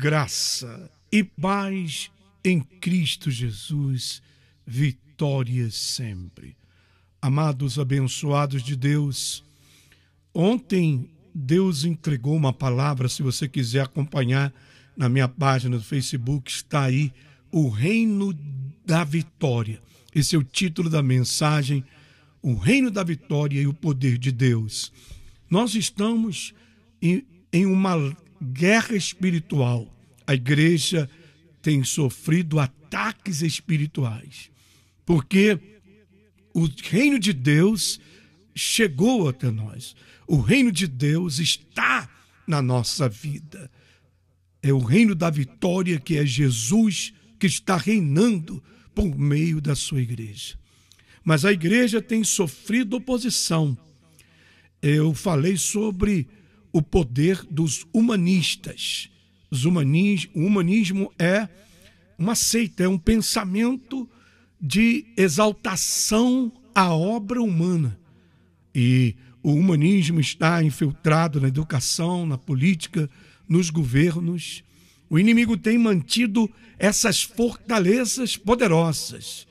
graça e paz em Cristo Jesus, vitória sempre. Amados abençoados de Deus, ontem Deus entregou uma palavra, se você quiser acompanhar na minha página do Facebook, está aí, o Reino da Vitória. Esse é o título da mensagem, o Reino da Vitória e o Poder de Deus. Nós estamos em uma guerra espiritual. A igreja tem sofrido ataques espirituais, porque o reino de Deus chegou até nós. O reino de Deus está na nossa vida. É o reino da vitória, que é Jesus, que está reinando por meio da sua igreja. Mas a igreja tem sofrido oposição. Eu falei sobre o poder dos humanistas. O humanismo é uma seita, é um pensamento de exaltação à obra humana. E o humanismo está infiltrado na educação, na política, nos governos. O inimigo tem mantido essas fortalezas poderosas,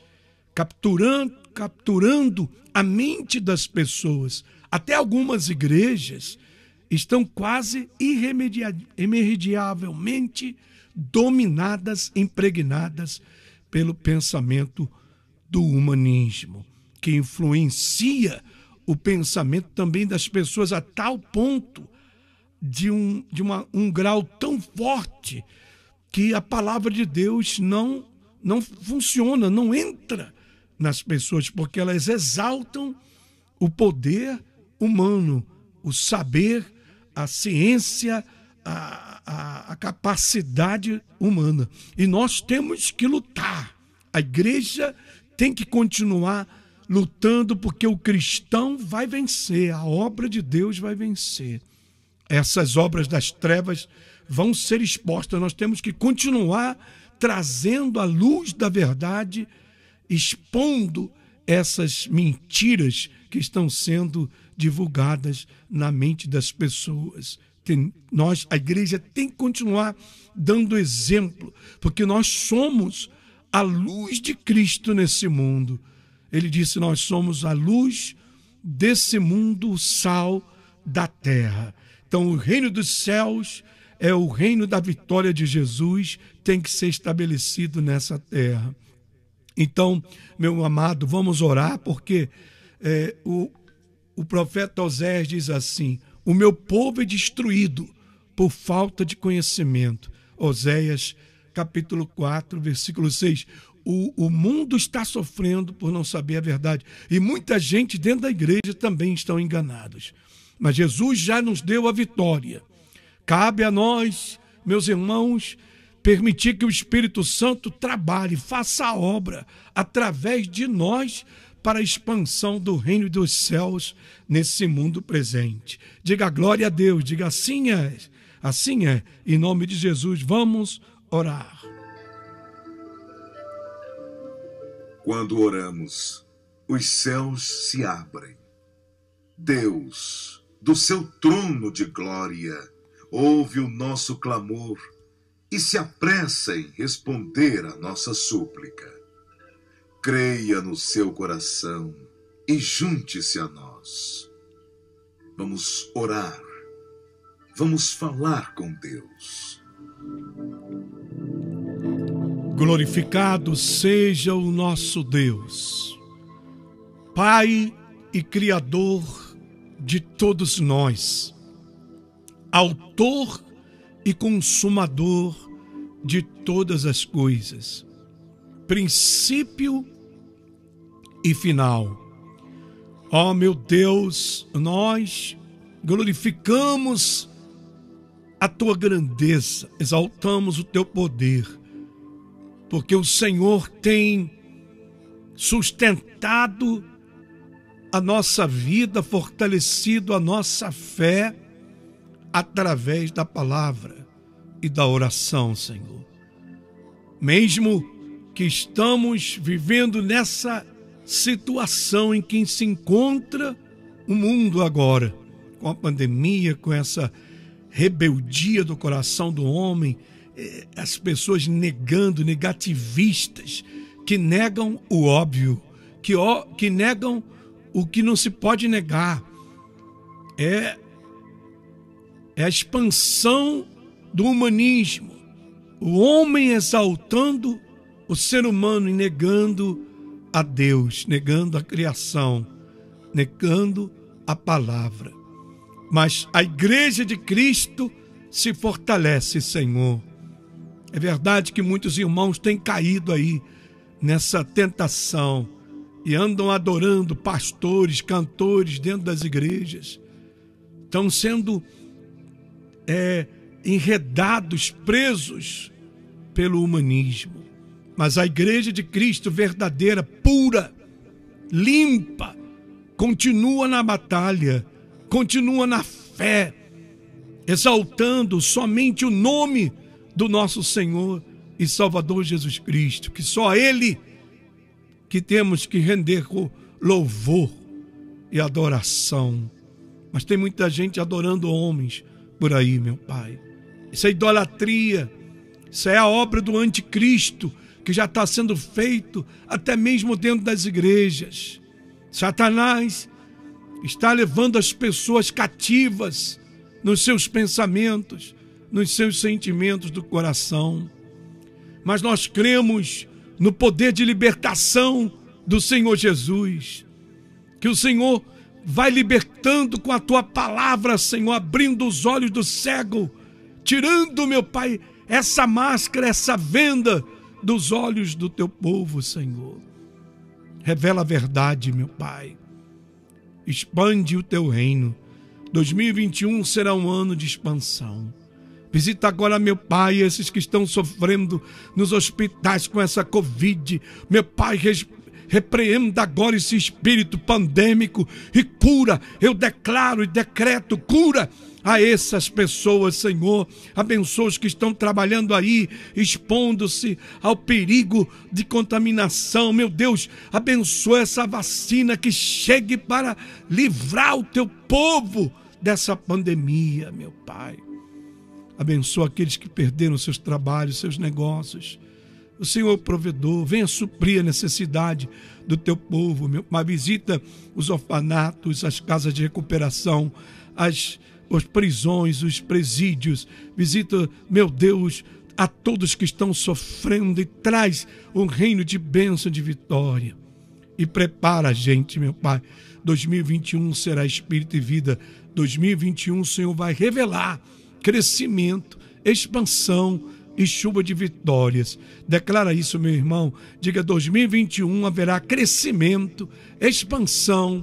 capturando a mente das pessoas. Até algumas igrejas estão quase irremediavelmente dominadas, impregnadas pelo pensamento do humanismo, que influencia o pensamento também das pessoas a tal ponto de um grau tão forte que a palavra de Deus não funciona, não entra nas pessoas, porque elas exaltam o poder humano, o saber, a ciência, a capacidade humana. E nós temos que lutar. A igreja tem que continuar lutando, porque o cristão vai vencer, a obra de Deus vai vencer. Essas obras das trevas vão ser expostas. Nós temos que continuar trazendo a luz da verdade, expondo essas mentiras que estão sendo divulgadas na mente das pessoas. A igreja tem que continuar dando exemplo, porque nós somos a luz de Cristo nesse mundo. Ele disse: nós somos a luz desse mundo, o sal da terra. Então, o reino dos céus é o reino da vitória de Jesus, tem que ser estabelecido nessa terra. Então, meu amado, vamos orar, porque o profeta Oséias diz assim: o meu povo é destruído por falta de conhecimento. Oséias, capítulo 4, versículo 6. O mundo está sofrendo por não saber a verdade. E muita gente dentro da igreja também estão enganados. Mas Jesus já nos deu a vitória. Cabe a nós, meus irmãos, permitir que o Espírito Santo trabalhe, faça a obra através de nós para a expansão do reino dos céus nesse mundo presente. Diga glória a Deus, diga assim é, assim é. Em nome de Jesus, vamos orar. Quando oramos, os céus se abrem. Deus, do seu trono de glória, ouve o nosso clamor e se apressa em responder a nossa súplica. Creia no seu coração e junte-se a nós. Vamos orar, vamos falar com Deus. Glorificado seja o nosso Deus, Pai e Criador de todos nós, Autor e Consumador de todas as coisas, princípio e final. Ó meu Deus, nós glorificamos a tua grandeza, exaltamos o teu poder, porque o Senhor tem sustentado a nossa vida, fortalecido a nossa fé através da palavra e da oração, Senhor. Mesmo que estamos vivendo nessa situação em que se encontra o mundo agora, com a pandemia, com essa rebeldia do coração do homem, as pessoas negando, negativistas, que negam o óbvio, que negam o que não se pode negar. É a expansão do humanismo, o homem exaltando o ser humano e negando a Deus, negando a criação, negando a palavra. Mas a igreja de Cristo se fortalece, Senhor. É verdade que muitos irmãos têm caído aí nessa tentação e andam adorando pastores, cantores dentro das igrejas. Estão sendo enredados, presos pelo humanismo. Mas a igreja de Cristo verdadeira, pura, limpa, continua na batalha, continua na fé, exaltando somente o nome do nosso Senhor e Salvador Jesus Cristo, que só Ele que temos que render louvor e adoração. Mas tem muita gente adorando homens por aí, meu Pai. Isso é idolatria, isso é a obra do anticristo, que já está sendo feito até mesmo dentro das igrejas. Satanás está levando as pessoas cativas nos seus pensamentos, nos seus sentimentos do coração. Mas nós cremos no poder de libertação do Senhor Jesus, que o Senhor vai libertando com a tua palavra, Senhor, abrindo os olhos do cego, tirando, meu Pai, essa máscara, essa venda dos olhos do teu povo, Senhor. Revela a verdade, meu Pai. Expande o teu reino. 2021 será um ano de expansão. Visita agora, meu Pai, esses que estão sofrendo nos hospitais com essa Covid. Meu Pai, repreenda agora esse espírito pandêmico e cura. Eu declaro e decreto cura a essas pessoas, Senhor. Abençoa os que estão trabalhando aí, expondo-se ao perigo de contaminação. Meu Deus, abençoa essa vacina que chegue para livrar o teu povo dessa pandemia, meu Pai. Abençoa aqueles que perderam seus trabalhos, seus negócios. O Senhor provedor, venha suprir a necessidade do teu povo, meu Pai. Visita os orfanatos, as casas de recuperação, as prisões, os presídios. Visita, meu Deus, a todos que estão sofrendo e traz um reino de bênção, de vitória. E prepara a gente, meu Pai. 2021 será espírito e vida. 2021 o Senhor vai revelar crescimento, expansão e chuva de vitórias. Declara isso, meu irmão. Diga: 2021 haverá crescimento, expansão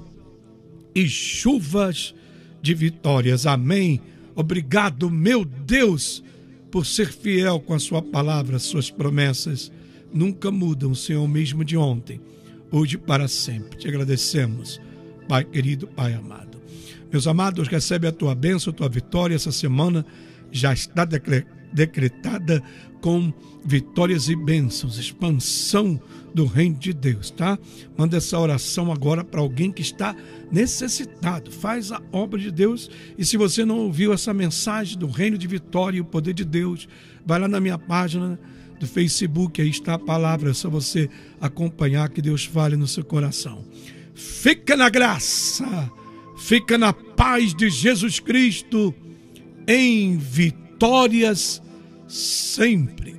e chuvas de vitórias. Amém. Obrigado, meu Deus, por ser fiel com a sua palavra. Suas promessas nunca mudam, Senhor, mesmo de ontem, hoje e para sempre. Te agradecemos, Pai querido, Pai amado. Meus amados, recebe a tua bênção, a tua vitória. Essa semana já está decretada com vitórias e bênçãos, expansão do reino de Deus, tá? Manda essa oração agora para alguém que está necessitado. Faz a obra de Deus. E se você não ouviu essa mensagem do reino de vitória e o poder de Deus, vai lá na minha página do Facebook, aí está a palavra, é só você acompanhar, que Deus fale no seu coração. Fica na graça, fica na paz de Jesus Cristo, em vitórias sempre.